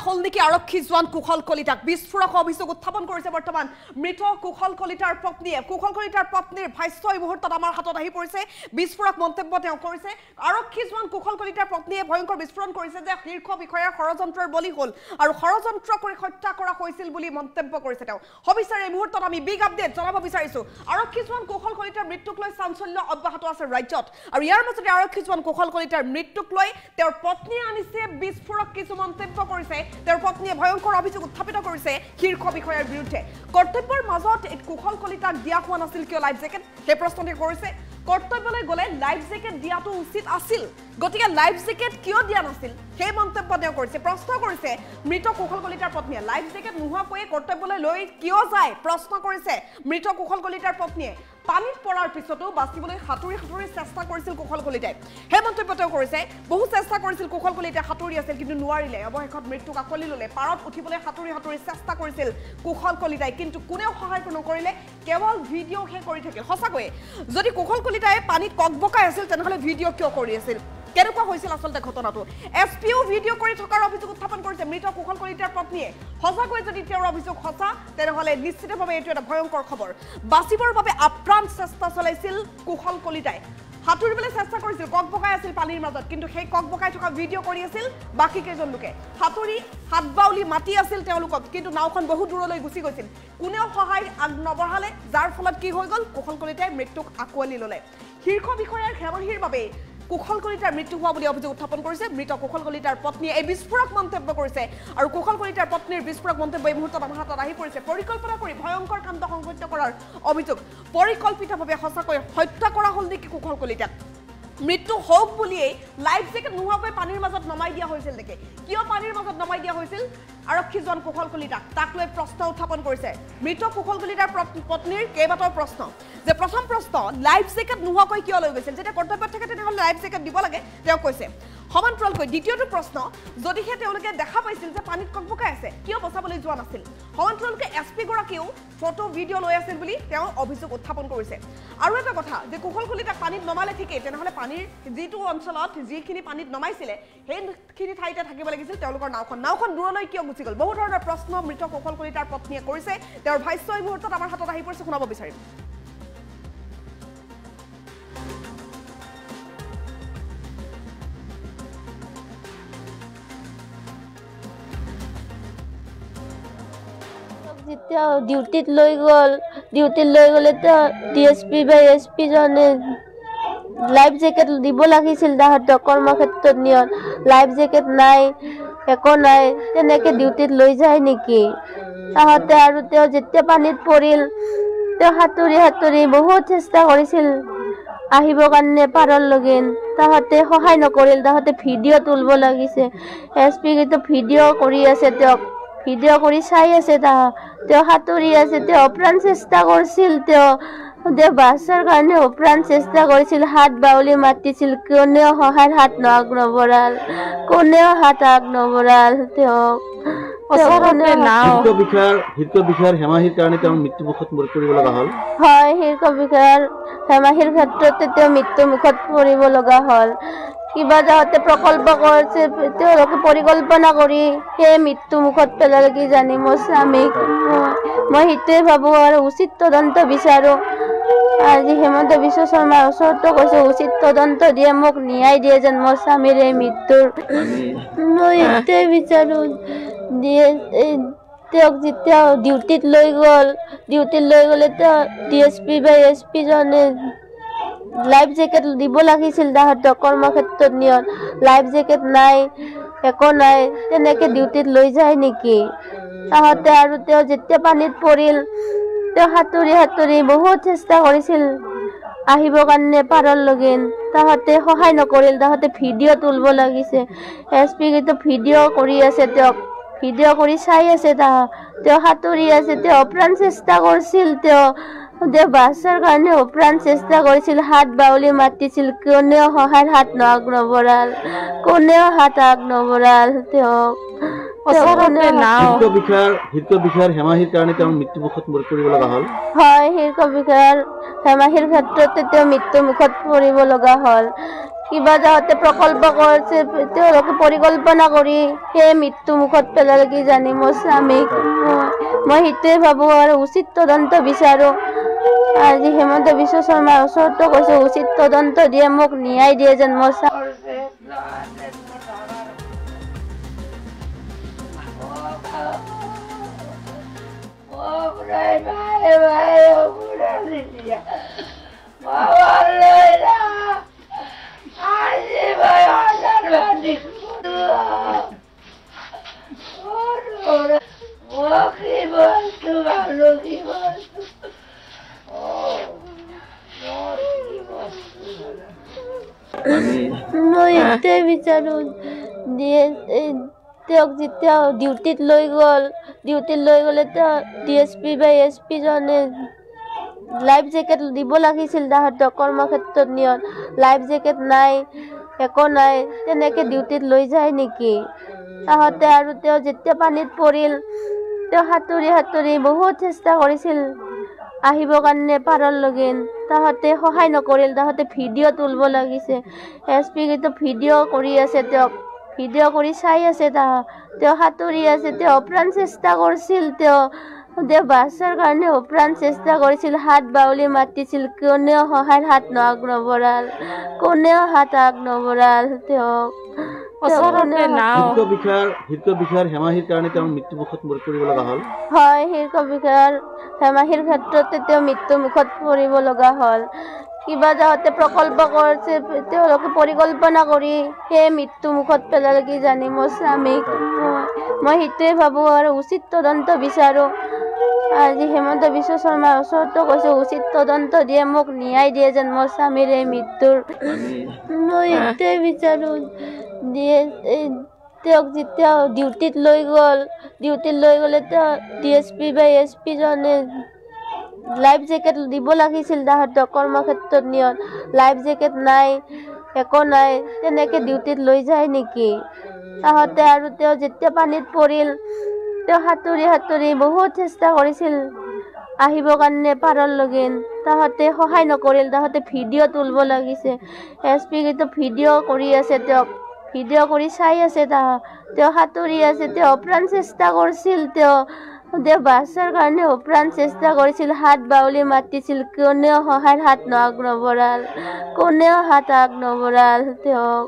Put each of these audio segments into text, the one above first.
হল নেকি আৰক্ষী জোৱান কুশল কলিতাক বিস্ফোৰক অভিযোগ উত্থাপন কৰিছে বৰ্তমান মৃত কুশল কলিতাৰ পত্নীৰ ভাষ্য এই মুহূৰ্তত আমাৰ হাতত আহি পৰিছে বিস্ফোৰক মন্তব্য তেওঁ কৰিছে আৰক্ষী জোৱান কুশল কলিতাৰ পত্নীয়ে ভয়ংকৰ বিস্ফোৰণ কৰিছে যে শীৰ্ষ বিষয়াৰ ষড়যন্ত্ৰৰ বলি হল আৰু ষড়যন্ত্ৰ কৰি হত্যা কৰা হৈছিল বুলি মন্তব্য কৰিছে তেওঁ হবিচাৰ এই মুহূৰ্তত আমি বিগ আপডেট জনাব বিচাৰিছো আৰক্ষী জোৱান কুশল কলিতাৰ মৃত্যুক লৈ চাঞ্চল্য অব্যাহত আছে ৰাজ্যত আৰু ইয়াৰ মাজতে আৰক্ষী জোৱান কুশল কলিতাৰ মৃত্যুক লৈ তেওঁৰ পত্নীয়ে আনিছে বিস্ফোৰক কিছু মন্তব্য কৰিছে তেওঁৰ পত্নীয়ে ভয়ংকৰ অভিযোগ উত্থাপিত কৰিছে শীৰ্ষ বিষয়াৰ বিৰুদ্ধে কৰ্তব্যৰ মাজত কুশল কলিতাক দিয়া হোৱা নাছিল কিয় লাইফ জেকেট সেই প্ৰশ্নটি কৰিছে কৰ্তব্যলৈ গলে লাইফ জেকেট দিয়াটো উচিত আছিল গতিকে লাইফ জেকেট কিয় দিয়া নাছিল সেই মন্তব্য তেওঁ কৰিছে প্ৰশ্ন কৰিছে মৃত কুশল কলিতাৰ পত্নীয়ে লাইফ জেকেট নোহোৱাকৈ কৰ্তব্যলৈ লৈ কিয় যায় প্ৰশ্ন কৰিছে মৃত কুশল কলিতাৰ পত্নীয়ে পানীত পৰাৰ পিছতো বাচিবলৈ হাতুৰি চেষ্টা কৰিছিল কুশল কলিতাই হে মন্তব্য তেওঁ কৰিছে বহু চেষ্টা কৰিছিল কুশল কলিতাই হাতুৰি আছিল কিন্তু নোৱাৰিলে অৱশেষত মৃত্যুক আকলি ললে পাৰত উঠিবলৈ হাতুৰি চেষ্টা কৰিছিল কুশল কলিতাই কিন্তু কোনেও সহায় নকৰিলে কেৱল ভিডিঅ'হে কৰি থাকিল সঁচাকৈ যদি কুশল কলিতাই পানীত ককবকাই আছিল তেনেহলে ভিডিঅ' কিয় কৰি আছিল কেনেকুৱা হৈছিল আসলতে ঘটনাটো এছপিও ভিডিঅ' কৰি থকাৰ অভিযোগ উত্থাপন কৰিছে মৃত কুশল কলিতাৰ পত্নীয়ে সঁচাকৈ যদি তেওঁৰ অভিযোগ সঁচা তেনেহলে নিশ্চিতভাৱে এইটো এটা ভয়ংকৰ খবৰ বাচিবৰ বাবে আপ্ৰাণ চেষ্টা চলাইছিল কুশল কলিতাই হাতুৰিবলৈ চেষ্টা কৰিছিল ককবকাই আছিল পানীৰ মাজত কিন্তু সেই ককবকাই থকা ভিডিঅ' কৰি আছিল বাকি কেইজন লোকে হাতুৰি হাত বাউলি মাতি আছিল তেওঁলোকক কিন্তু নাওখন বহু দূৰলৈ গুচি গৈছিল কোনেও সহায় নবঢ়ালে যাৰ ফলত কি হৈ গ'ল কুশল কলিতাই মৃত্যুক আকোৱালি ললে শীৰ্ষ বিষয়াৰ ক্ষমাহীৰ বাবে কুশল কলিতাৰ মৃত্যু হোৱা বুলি অভিযোগ উত্থাপন কৰিছে মৃত কুশল কলিতাৰ পত্নীয়ে এই বিস্ফোৰক মন্তব্য কৰিছে আৰু কুশল কলিতাৰ পত্নীৰ বিস্ফোৰক মন্তব্য এই মুহূৰ্তত আমাৰ হাতত আহি পৰিছে পৰিকল্পনা কৰি ভয়ংকৰ কাণ্ড সংঘটিত কৰাৰ অভিযোগ পৰিকল্পিতভাৱে সঁচাকৈ হত্যা কৰা হল নেকি কুশল কলিতাক মৃত্যু হওক বুলিয়েই লাইফ জেকেট নোহোৱাকৈ পানীৰ মাজত নমাই দিয়া হৈছিল নেকি কিয় পানীৰ মাজত নমাই দিয়া হৈছিল আৰক্ষী জোৱান কুশল কলিতাক তাক লৈ প্ৰশ্ন উত্থাপন কৰিছে মৃত কুশল কলিতাৰ পত্নীৰ কেইবাটাও প্ৰশ্ন যে প্ৰথম প্ৰশ্ন লাইফ জেকেট নোহোৱাকৈ কিয় লৈ গৈছিল যেতিয়া কৰ্তব্যত থাকে তেনেহ'লে লাইফ জেকেট দিব লাগে তেওঁ কৈছে সমান্তৰালকৈ দ্বিতীয়টো প্ৰশ্ন যদিহে তেওঁলোকে দেখা পাইছিল যে পানীত ককবকাই আছে কিয় বচাবলৈ যোৱা নাছিল সমান্তৰালকৈ এছপি গৰাকীও ফটো ভিডিঅ' লৈ আছিল বুলি তেওঁ অভিযোগ উত্থাপন কৰিছে আৰু এটা কথা যে কুশল কলিতাক পানীত নমালে ঠিকেই তেনেহ'লে পানীৰ যিটো অঞ্চলত যিখিনি পানীত নমাইছিলে সেইখিনি ঠাইতে থাকিব লাগিছিল তেওঁলোকৰ নাওখন দূৰলৈ কিয় গুচি গ'ল বহু ধৰণৰ প্ৰশ্ন মৃত কুশল কলিতাৰ পত্নীয়ে কৰিছে তেওঁৰ ভাষ্য এই মুহূৰ্তত আমাৰ হাতত আহি পৰিছে শুনাব বিচাৰিম যেতিয়া ডিউটিত লৈ গ'লে DSP বা SP জনে লাইফ জেকেট দিব লাগিছিল তাহাঁতক কৰ্মক্ষেত্ৰত নিয়ত লাইফ জেকেট নাই একো নাই তেনেকৈ ডিউটিত লৈ যায় নেকি তাহাঁতে আৰু তেওঁ যেতিয়া পানীত পৰিল তেওঁ হাতুৰি বহুত চেষ্টা কৰিছিল আহিবৰ কাৰণে পাৰলৈকে তাহাঁতে সহায় নকৰিল তাহাঁতে ভিডিঅ' তুলিব লাগিছে SP কিন্তু ভিডিঅ' কৰি আছে তেওঁক ভিডিঅ' কৰি চাই আছে তেওঁ হাতুৰি আছে তেওঁ অপ্ৰাণ চেষ্টা কৰিছিল তেওঁ বাচাৰ কাৰণে অপ্ৰাণ চেষ্টা কৰিছিল হাত বাউলি মাতিছিল কোনেও সহায়ৰ হাত নবঢ়াল তেওঁক শীৰ্ষ বিষয়াৰ হেমাহীৰ কাৰণে তেওঁ মৃত্যুমুখত পৰিব লগা হ'ল হয় শীৰ্ষ বিষয়াৰ হেমাহীৰ ক্ষেত্ৰতে তেওঁ মৃত্যুমুখত পৰিব লগা হ'ল কিবা যাওঁতে প্ৰকল্প কৰিছে তেওঁলোকে পৰিকল্পনা কৰি সেই মৃত্যুমুখত পেলালে কি জানি মোৰ স্বামীক মই সেইটোৱে ভাবোঁ আৰু উচিত তদন্ত বিচাৰোঁ আজি হেমন্ত বিশ্ব শৰ্মাৰ ওচৰতো কৈছে উচিত তদন্ত দিয়ে মোক ন্যায় দিয়ে যেন মোৰ স্বামীৰ এই মৃত্যুৰ মই এইটোৱে বিচাৰোঁ তেওঁক যেতিয়া ডিউটিত লৈ গ'লে DSP বা SP জনে লাইফ জেকেট দিব লাগিছিল তাহাঁতক কৰ্মক্ষেত্ৰত নিয়ত লাইফ জেকেট নাই একো নাই তেনেকৈ ডিউটিত লৈ যায় নেকি তাহাঁতে আৰু তেওঁ যেতিয়া পানীত পৰিল তেওঁ হাতুৰি বহুত চেষ্টা কৰিছিল আহিবৰ কাৰণে পাৰলৈকে তাহাঁতে সহায় নকৰিল তাহাঁতে ভিডিঅ' তুলিব লাগিছে SP কিন্তু ভিডিঅ' কৰি আছে তেওঁক ভিডিঅ' কৰি চাই আছে তেওঁ হাতুৰি আছে তেওঁ অপ্ৰাণ চেষ্টা কৰিছিল তেওঁ বাচাৰ কাৰণে অপ্ৰাণ চেষ্টা কৰিছিল হাত বাউলি মাতিছিল কোনেও সহায়ৰ হাত নবঢ়াল তেওঁক শীৰ্ষ বিষয়াৰ হেমাহীৰ কাৰণে তেওঁ মৃত্যুমুখত পৰিব লগা হ'ল হয় শীৰ্ষ বিষয়াৰ হেমাহীৰ ক্ষেত্ৰতে তেওঁ মৃত্যুমুখত পৰিব লগা হ'ল কিবা যাওঁতে প্ৰকল্প কৰিছে তেওঁলোকে পৰিকল্পনা কৰি সেই মৃত্যু মুখত পেলালে কি জানি মোৰ স্বামীক মই সেইটোৱে ভাবোঁ আৰু উচিত তদন্ত বিচাৰোঁ আজি হেমন্ত বিশ্ব শৰ্মাৰ ওচৰতো কৈছোঁ উচিত তদন্ত দিয়ে মোক ন্যায় দিয়ে যেন মোৰ মই এইটোৱে বিচাৰোঁ তেওঁক যেতিয়া ডিউটিত লৈ গ'লে তেওঁ DSP বা SP জনে লাইফ জেকেট দিব লাগিছিল তাহাঁতক কৰ্মক্ষেত্ৰত নিয়ত লাইফ জেকেট নাই একো নাই তেনেকৈ ডিউটিত লৈ যায় নেকি তাহাঁতে আৰু তেওঁ যেতিয়া পানীত পৰিল তেওঁ সাঁতুৰি বহুত চেষ্টা কৰিছিল আহিবৰ কাৰণে পাৰলৈকে তাহাঁতে সহায় নকৰিল তাহাঁতে ভিডিঅ' তুলিব লাগিছে SP কিন্তু ভিডিঅ' কৰি আছে তেওঁক ভিডিঅ' কৰি চাই আছে তেওঁ সাঁতুৰি আছে তেওঁ অপ্ৰাণ চেষ্টা কৰিছিল তেওঁ বাচাৰ কাৰণে অপ্ৰাণ চেষ্টা কৰিছিল হাত বাউলি মাতিছিল কোনেও সহায়ৰ হাত নবঢ়াল তেওঁক হৃদৰোগ বিষয়ৰ হেমাহিৰ কাৰণে তেওঁ মৃত্যুমুখত পৰিব লগা হ'ল হয় হৃদৰোগ বিষয়ৰ হেমাহিৰ ক্ষেত্ৰতে তেওঁ মৃত্যুমুখত পৰিব লগা হ'ল কিবা যাওঁতে প্ৰকল্প কৰিছে তেওঁলোকে পৰিকল্পনা কৰি সেই মৃত্যু মুখত পেলালে কি জানি মোৰ স্বামীক মই সেইটোৱে ভাবোঁ আৰু উচিত তদন্ত বিচাৰোঁ আজি হেমন্ত বিশ্ব শৰ্মাৰ ওচৰতো কৈছোঁ উচিত তদন্ত দিয়ে মোক ন্যায় দিয়ে যেন মোৰ স্বামীৰ এই মৃত্যুৰ মই এইটোৱে বিচাৰোঁ তেওঁক যেতিয়া ডিউটিত লৈ গ'লে তেওঁ DSP বা SP জনে লাইফ জেকেট দিব লাগিছিল তাহাঁতক কৰ্মক্ষেত্ৰত নিয়ত লাইফ জেকেট নাই একো নাই তেনেকৈ ডিউটিত লৈ যায় নেকি তাহাঁতে আৰু তেওঁ যেতিয়া পানীত পৰিল তেওঁ সাঁতুৰি বহুত চেষ্টা কৰিছিল আহিবৰ কাৰণে পাৰলৈকে তাহাঁতে সহায় নকৰিল তাহাঁতে ভিডিঅ' তুলিব লাগিছে SP কিন্তু ভিডিঅ' কৰি আছে তেওঁক ভিডিঅ' কৰি চাই আছে তেওঁ সাঁতুৰি আছে তেওঁ অপ্ৰাণ চেষ্টা কৰিছিল তেওঁ বাচাৰ কাৰণে অপ্ৰাণ চেষ্টা কৰিছিল হাত বাউলি মাতিছিল কোনেও সহায়ৰ হাত নবঢ়াল তেওঁক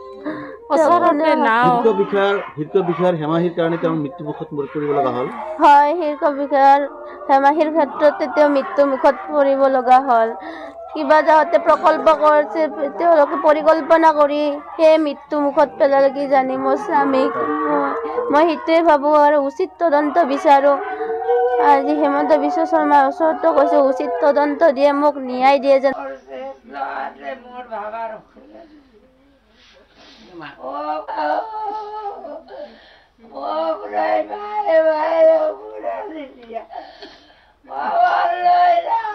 হৃদৰোগ বিষয়ৰ হেমাহিৰ কাৰণে তেওঁ মৃত্যুমুখত পৰিব লগা হ'ল হয় হৃদৰোগ বিষয়ৰ হেমাহিৰ ক্ষেত্ৰতে তেওঁ মৃত্যুমুখত পৰিব লগা হ'ল কিবা যাওঁতে প্ৰকল্প কৰিছে তেওঁলোকে পৰিকল্পনা কৰি সেই মৃত্যু মুখত পেলালে কি জানি মোৰ স্বামীক মই সেইটোৱে ভাবোঁ আৰু উচিত তদন্ত বিচাৰোঁ আজি হেমন্ত বিশ্ব শৰ্মাৰ ওচৰতো কৈছোঁ উচিত তদন্ত দিয়ে মোক ন্যায় দিয়ে যেন Mama,